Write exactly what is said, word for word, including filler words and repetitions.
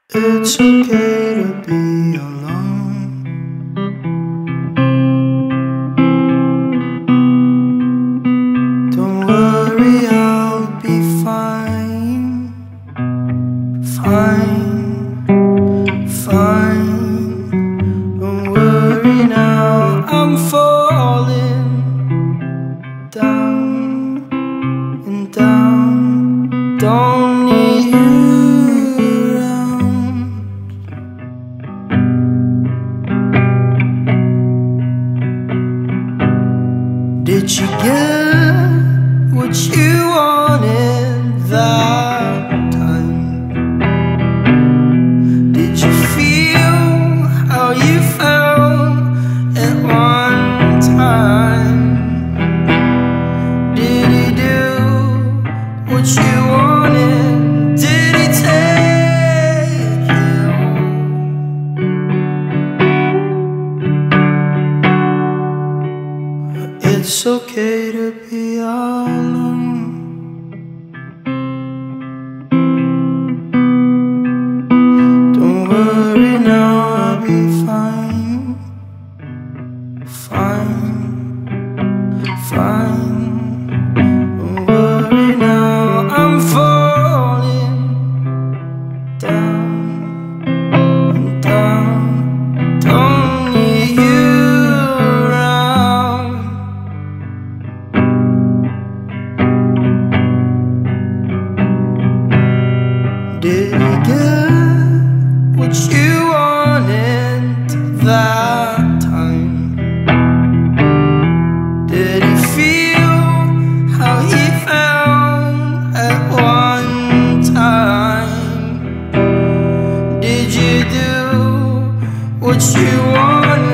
It's okay to be alone. Don't worry, I'll be fine. Fine, fine. Don't worry now, I'm falling down and down. Don't need you. Did you get what you wanted that time? Did you feel how you felt at one time? Did he do what you wanted? Did he take you? It's okay to be alone. Don't worry now, I'll be fine. Fine, fine. Don't worry now, I'm falling down and down. Don't need you. Did you get what you wanted that time? Did he feel how he felt at one time? Did you do what you wanted?